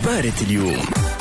تبارت اليوم.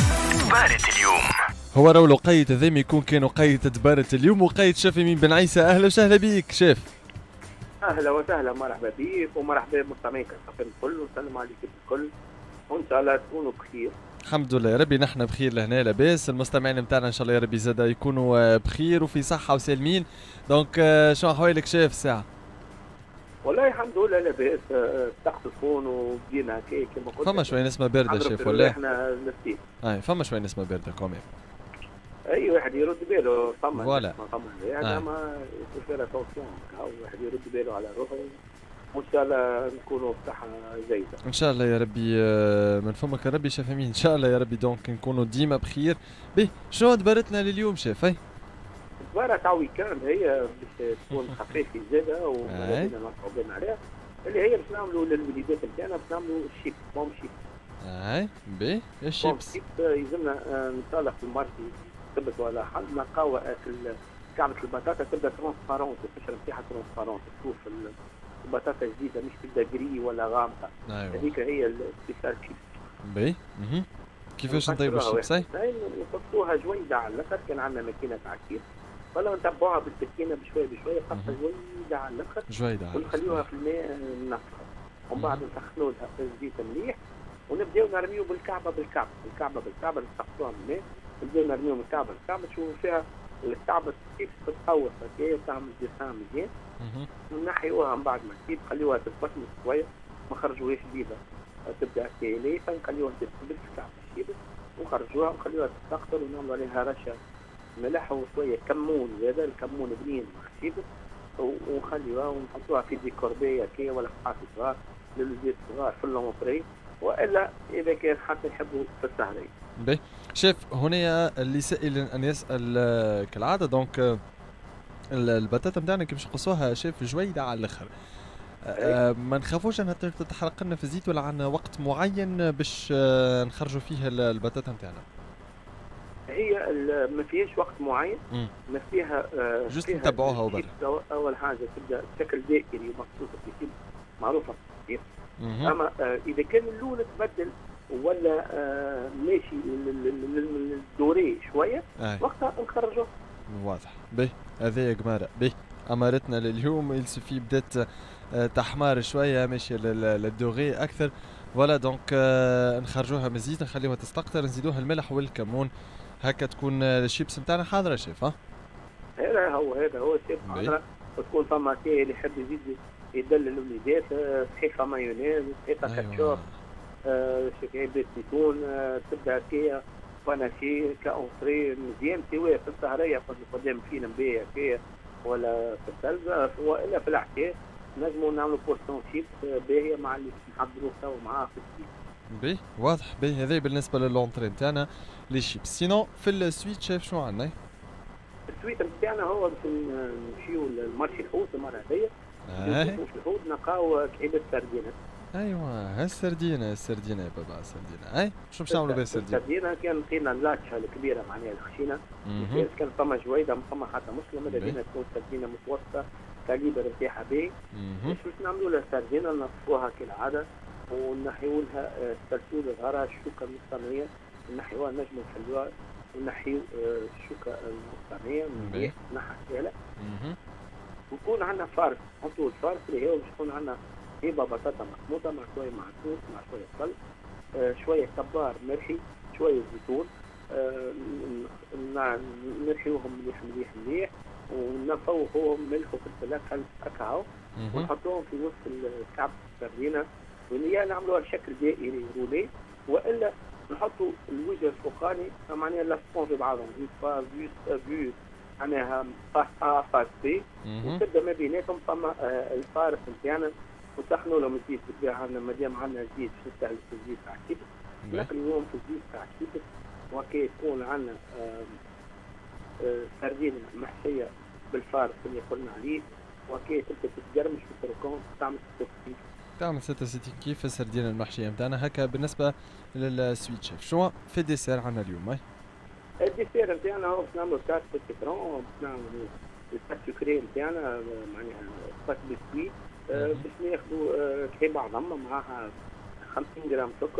هو راهو لقيت هذا يكون كان وقيت تبارت اليوم وقيت شاف يمين بن عيسى. اهلا وسهلا بيك شاف. اهلا وسهلا، مرحبا بك ومرحبا بمستمعين كافيين الكل، ونسلم عليكم الكل وان شاء الله تكونوا بخير. الحمد لله يا ربي، نحن بخير لهنا لاباس. المستمعين نتاعنا ان شاء الله يا ربي زادا يكونوا بخير وفي صحه وسالمين. دونك شنو احوالك شاف الساعه؟ والله الحمد لله لاباس. فتحت الفون وبدينا هكا كما قلت. فما شويه نسمه بارده شاف ولا؟ احنا نفسي فما شويه نسمه بارده كوميم. اي واحد يرد باله فما فوالا. هذا ما يصير اتونسيون، واحد يرد باله على روحه وان شاء الله نكونوا بصحه جيده ان شاء الله يا ربي. من فمك يا ربي شاف امين ان شاء الله يا ربي. دونك نكونوا ديما بخير. به شنو دبرتنا لليوم شاف؟ دبارة تاع ويكاند هي باش تكون خفيفه زاده ومازلنا نصعبين عليها، اللي هي باش نعملوا للوليدات نتاعنا، باش نعملوا الشيب بوم شيب. به الشيبس شيب يلزمنا نصالح في الماركي تبت ولا حل نلقاو كعبة البطاطا تبدا ترونسبارونت، القشره نتاعها ترونسبارونت، تشوف البطاطا جديده مش تبدا جري ولا غامقه. هذيك هي السبيشال شيب. باهي كيفاش نطيبوا الشيبس؟ نحطوها جويده على الاخر، كان عندنا ماكينه تاع الكيس ولا نتبعوها بالسكينه بشويه بشويه خاصه جويده على الاخر ونخليوها في الماء نفخها، ومن بعد نسخنوا لها الزيت مليح ونبداو نرميو بالكعبه نسقطوها من الماء، نبداو نرميو من الكعبه تشوفوا فيها الكعبه كيف تتقوس هكايا وتعمل دسام مزيان. ونحيوها من بعد ما تزيد نخليوها تتبسمس شويه، ما نخرجوهاش ديما تبدا هكايا ليفه، نخليوها تتبس كعبه الشيبس ونخرجوها ونخليوها تستقطر ونعملوا عليها رشه ملح وشويه كمون، هذا الكمون بنين مخشيبس، ونخليوها ونحطوها في ديكوربي هكايا ولا في حاطط صغار للولاد الصغار في اللونطري، والا اذا كان حتى يحبوا في السهريه. باهي شاف هنا اللي سائل ان يسال كالعاده. دونك البطاطا نتاعنا كيفاش نقصوها شاف جويده على الاخر. ما نخافوش انها تتحرق لنا في الزيت، ولا عندنا وقت معين باش نخرجوا فيه البطاطا نتاعنا؟ هي ما فيهاش وقت معين، ما فيها جست نتبعوها وبرا. اول حاجه تبدا بشكل دائري ومخصوصه في معروفه كيف. اما اذا كان اللون تبدل ولا ماشي للدوري شويه وقتها نخرجوه. واضح. به هذا يا جماعه به امارتنا لليوم يلسفي بدات تحمار شويه ماشي للدوري اكثر، ولا دونك نخرجوها من الزيت نخليوها تستقطر، نزيدوها الملح والكمون هكا تكون الشيبس نتاعنا حاضره شيف. هذا هو الشيف حاضره، وتكون فما كاين اللي يحب يزيد يدلل الوليدات صحيفه مايونيز، صحيفه كاتشوب، شكاية زيتون، تبدا هكايا باناشي كاونتري مزيان سواء في السهريه قدام فيلم باهي هكايا ولا في الثلجه والا في العشاء نجموا نعملوا بورسيون شيبس باهيه مع اللي نحضروه توا معاه في السيت. بي واضح. بي هذا بالنسبه للونتري نتاعنا لي شيبس. سينو في السويت شايف شنو عندنا؟ السويت نتاعنا هو باش نمشيو للمارشي الحوت المره هذيا. في الحوت نلقاو كعيبه سردينه. ايوا السردينه يا بابا السردينه. شو باش نعملوا بها السردينه؟ السردينه كان لقينا اللاتشه الكبيره معناها الخشينه، كان فما جويده ما فما حتى مشكله، ماذا بينا تكون سردينه متوسطه كاليبر نتاعها باهي. باش نعملوا لها سردينه نصفوها كالعاده ونحيوا لها السلسول صغيره شوكه مصطنعيه، نحيوها نجموا نخلوها ونحيوا الشوكه المصطنعيه مليح نحى سهله. ويكون عندنا فارس، نحطوا الفارس اللي هو باش يكون عندنا هيبه بطاطا مخموطه مع شويه معسول مع شويه خل، شويه كبار مرحي، شويه زيتون، نرحيوهم مليح ونفوقوهم ملح وفلفل هكا ونحطوهم في وسط الكعب السردينه، واللي نعملوها بشكل دائري رولي، والا نحطوا الوجه الفوقاني معناها لاصقون في بعضهم فيوس معناها فاس ا فاس بي، وتبدا ما بيناتهم فما الفارس نتاعنا وسخنوا لهم الزيت بالطبيعه. عندنا مادام عندنا زيت نستهلك في الزيت تاع الشيبس، نقليوهم في الزيت تاع الشيبس، وكي تكون عندنا سردينه محشيه بالفارس اللي قلنا عليه، وكي تبدا تتقرمش في الكروكون تعمل 66 كيف السردينه المحشيه نتاعنا. هكا بالنسبه للسويت شيف. شنو في الديسير عندنا اليوم؟ الديسير نتاعنا هو باش نعملوا تارت بالسكرون، باش نعملوا البات سكري نتاعنا معناها بات بسكويت، باش ناخذوا كي بعضهم معاها 50 جرام سكر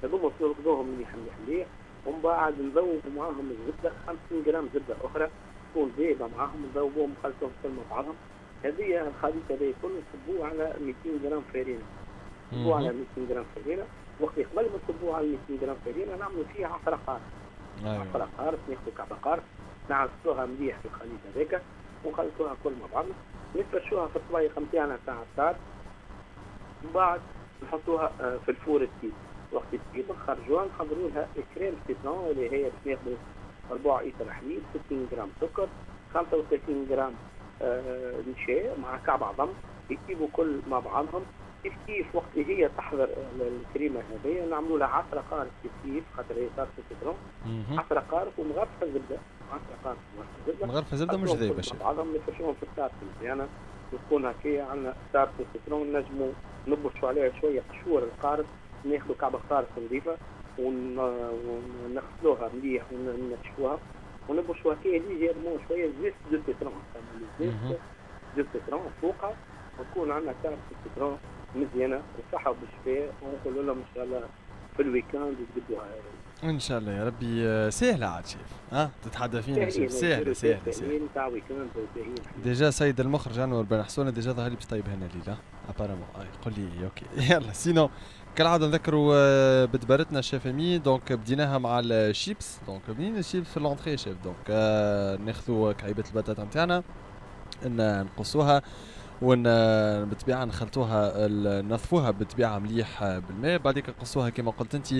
هذوما نركضوهم مليح مليح مليح، ومن بعد نذوبوا معاهم الزبده 50 جرام زبده اخرى تكون ذايبه معاهم، نذوبوهم نخلطوهم كل مع بعضهم. هذه الخليط هذا كله نصبوه على 200 جرام فارينه، نصبوه على 200 جرام فارينه، وقت قبل ما نصبوه على 200 جرام فارينه نعملوا فيه عصره قارص. عصره قارص، ناخذوا كعبه قارص نعصروها مليح في الخليط هذاك ونخلطوها كل مع بعض، نفرشوها في الطبيخ نتاعنا تاع الطار، من بعد نحطوها في الفور التيب. وقت التيب نخرجوها نحضروا لها كريم سيترون اللي هي باش ناخذوا 4 لتر حليب، 60 جرام سكر، 35 جرام نشا مع كعب عظم، يطيبوا كل مع بعضهم. كيف وقت هي تحضر الكريمه هذه نعملوا لها عصره قارص كيف خاطر هي صارت سيترون، عصره قارص ومغرفه زبده، عصره قارص ومغرفه زبده، مغرفه زبده مش ذايبه شيء. بعضهم نفرشوهم في الطاسه مزيانه وتكون هكايا عندنا صارت سيترون، نجموا نبشوا عليها شويه قشور القارص، ناخذوا كعبه قارص نظيفه ونغسلوها مليح وننشفوها ونبشوا هكايا ليجيرمون شويه زيت دو سيترون، زيت دو سيترون فوقها، وتكون عندنا صارت سيترون مزيانه وصحه وبالشفاء، ونقول لهم ان شاء الله في الويكاند يجبدوها ان شاء الله يا ربي. سهله عاد شيف، تتحدى فينا شيف، سهله تاع ويكاند ديجا سيد المخرج انور بن حسون ديجا ظهر لي باش طيب هنا ليله ابارامون. قول لي اوكي يلا. سينو كالعاده نذكروا بدبرتنا شيف امي، دونك بديناها مع الشيبس، دونك منين الشيبس في لونطري شيف، دونك ناخذوا كعيبه البطاطا نتاعنا نقصوها بالطبيعه نخلطوها ننظفوها بالطبيعه مليح بالماء، بعديك نقصوها كما قلت انت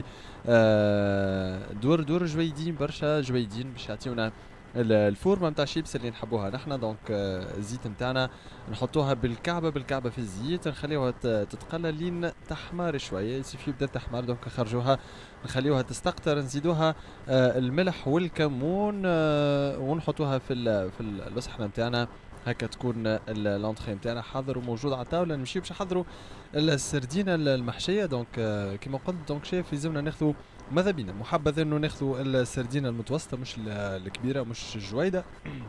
دور جويدين برشا جويدين باش يعطيونا الفورمه نتاع الشيبس اللي نحبوها نحنا. دونك الزيت نتاعنا نحطوها بالكعبه في الزيت، نخليوها تتقلى لين تحمر شويه، يصير بدات تحمر دونك نخرجوها نخليوها تستقطر، نزيدوها الملح والكمون ونحطوها في الصحن نتاعنا هكا تكون اللونتري نتاعنا حاضر وموجود على الطاوله. نمشيو باش نحضروا السردينه المحشيه. دونك كما قلت دونك شايف لازمنا ناخذوا ماذا بينا محبذ انه ناخذوا السردينه المتوسطه مش الكبيره مش الجويده.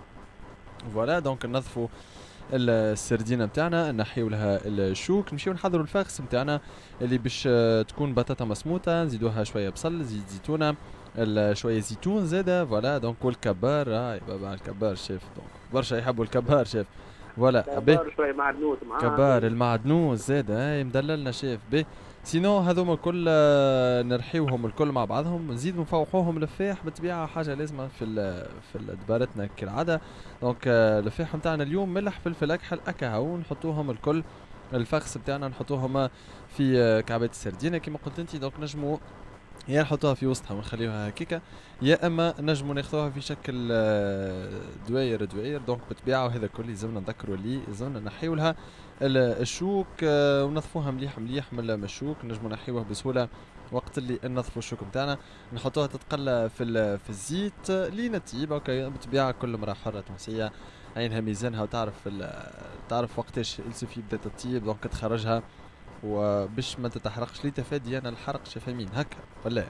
فوالا دونك ننظفوا السردينه نتاعنا نحيو لها الشوك، نمشيو نحضروا الفاخس نتاعنا اللي باش تكون بطاطا مسموطه، نزيدوها شويه بصل، زيت زيتونه، شويه زيتون زاده. فوالا دونك والكبار بابا الكبار شيف، دونك برشا يحبوا الكبار شيف. فوالا كبار شويه معدنوس معاه كبار المعدنوس زاده مدللنا شيف بي. سينو هذوما الكل نرحيوهم الكل مع بعضهم، نزيد نفوحوهم لفاح بالطبيعه حاجه لازمه في دبارتنا كالعاده. دونك اللفاح نتاعنا اليوم ملح فلفل اكحل اكاهو، نحطوهم الكل الفخس بتاعنا نحطوهم في كعبات السردينه كما قلت انت. دونك نجموا يا نحطوها في وسطها ونخليوها هكيكا، يا اما نجموا ناخذوها في شكل دواير. دونك بالطبيعه وهذا كل لازمنا نذكروا اللي لازمنا نحيو لها الشوك ونظفوها مليح من الشوك، نجموا نحيوها بسهوله وقت اللي ننظفوا الشوك نتاعنا، نحطوها تتقلى في الزيت لين تطيب. اوكي بالطبيعه كل مرة حره تونسيه عينها ميزانها تعرف وقتاش السوفي بدات تطيب، دونك تخرجها وباش ما تتحرقش لتفادي انا الحرق شفامين هكا ولا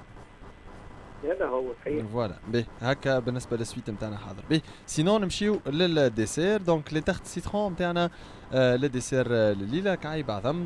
هذا هو صحيح. فوالا به هكا بالنسبه للسويت نتاعنا حاضر به. سينون نمشيو للديسير. دونك لي تارت سيترون نتاعنا للديسير الليله كعيب عظم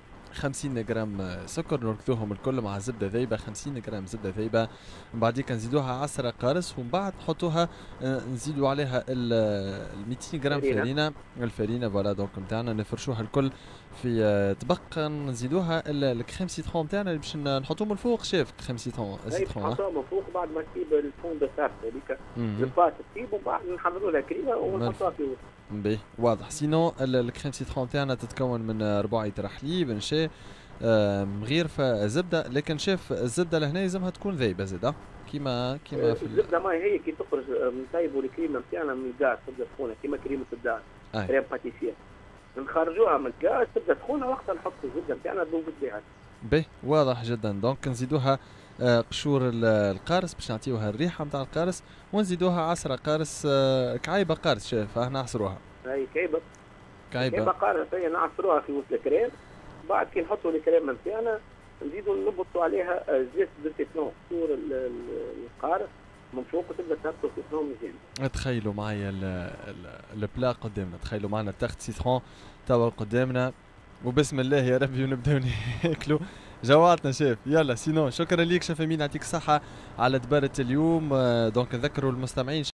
50 جرام سكر نركضوهم الكل مع زبده ذايبه، 50 جرام زبده ذايبه، من بعديك نزيدوها عسره قارص، ومن بعد نحطوها نزيدوا عليها ال 200 جرام الفارينه فوالا دونك نتاعنا نفرشوها الكل في طبق، نزيدوها الكريم سيترون نتاعنا اللي باش نحطوه من فوق شيف. كريم سيترون نحطوه من فوق بعد ما تجيب الفون دو تارت هذيك الباط تجيب، ومن بعد نحضروا لها كريمه ونحطوها في وسط. باهي واضح. سينو الكريم سيترون تاعنا تتكون من 4 لتر حليب نشا مغيرفه زبده، لكن شاف الزبده لهنا لازمها تكون ذايبه زاده كيما في الزبده ما هي كي تخرج من طيبوا الكريمه نتاعنا من الغاز تبدا سخونه كيما كريمه الدار كريم باتيسير، نخرجوها من الغاز تبدا سخونه وقتها نحطوا الزبده نتاعنا تذوب بها. باهي واضح جدا. دونك نزيدوها قشور القارص باش نعطيوها الريحه نتاع القارص، ونزيدوها عصره قارص كعيبه قارص شاف نعصروها. اي كعيبه قارص هي نعصروها في وسط الكريم، بعد كي نحطوا الكريم نتاعنا نزيدوا نبطوا عليها زيت دو سيترون قشور القارص من فوق وتبدا تهبطوا سيترون مزيان. تخيلوا معايا البلا قدامنا، تخيلوا معنا تارت سيترون توا قدامنا وبسم الله يا ربي ونبداو ناكلوا. جوعتنا شيف. يلا سينو شكرا ليك شيف امين، يعطيك الصحه على دبارة اليوم. دونك نذكروا المستمعين